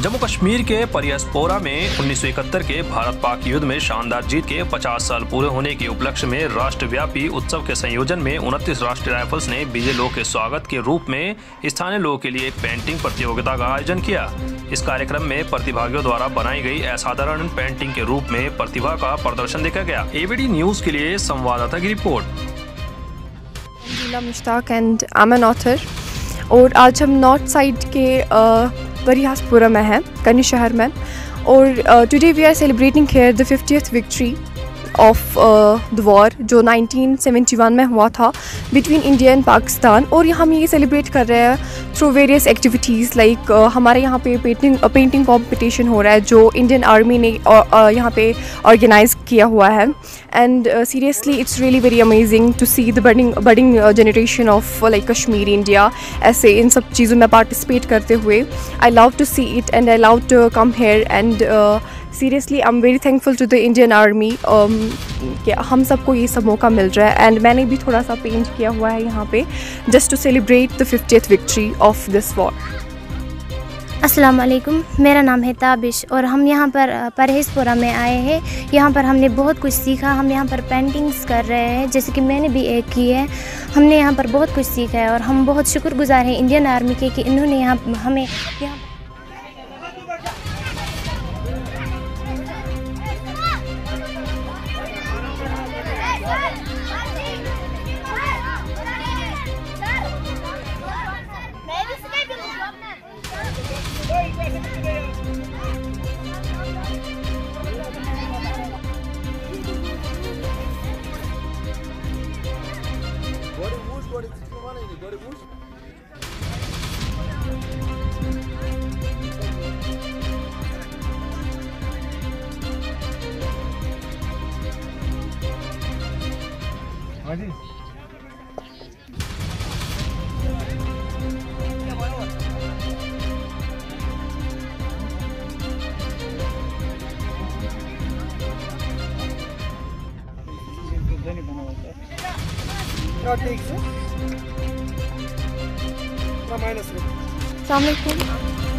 जम्मू कश्मीर के परियसपोरा में 1971 के भारत पाक युद्ध में शानदार जीत के 50 साल पूरे होने के उपलक्ष्य में राष्ट्रव्यापी उत्सव के संयोजन में 29 राष्ट्रीय राइफल्स ने विजय लोगों के स्वागत के रूप में स्थानीय लोगों के लिए एक पेंटिंग प्रतियोगिता का आयोजन किया। इस कार्यक्रम में प्रतिभागियों द्वारा बनाई गई असाधारण पेंटिंग के रूप में प्रतिभा का प्रदर्शन देखा गया। एबीडी न्यूज के लिए संवाददाता की report. Mushtaq and I am an author और आज हम नॉर्थ साइड के परिहासपुरा में हैं, कनी शहर में, और today we are celebrating here the 50th victory of the war जो 1971 में हुआ था बिटवीन इंडिया एंड पाकिस्तान। और हम ये सेलिब्रेट कर रहे हैं थ्रू वेरियस एक्टिविटीज़ लाइक हमारे यहाँ पे पेंटिंग कंपटीशन हो रहा है जो इंडियन आर्मी ने यहाँ पे ऑर्गेनाइज किया हुआ है। And seriously it's really very amazing to see the budding generation of like Kashmir India ऐसे इन सब चीज़ों में पार्टिसिपेट करते हुए। I love to see it and I love to come here and seriously I am very thankful to the Indian army कि हम सबको ये सब मौका मिल रहा है। एंड मैंने भी थोड़ा सा पेंट किया हुआ है यहाँ पे just to celebrate the 50th victory of this war. अस्सलाम वालेकुम, मेरा नाम है ताबिश और हम यहाँ पर परहेज़पुरा में आए हैं। यहाँ पर हमने बहुत कुछ सीखा। हम यहाँ पर पेंटिंग्स कर रहे हैं, जैसे कि मैंने भी एक की है। हमने यहाँ पर बहुत कुछ सीखा है और हम बहुत शुक्रगुजार हैं इंडियन आर्मी के कि इन्होंने हमें यहाँ अस्सलाम वालेकुम।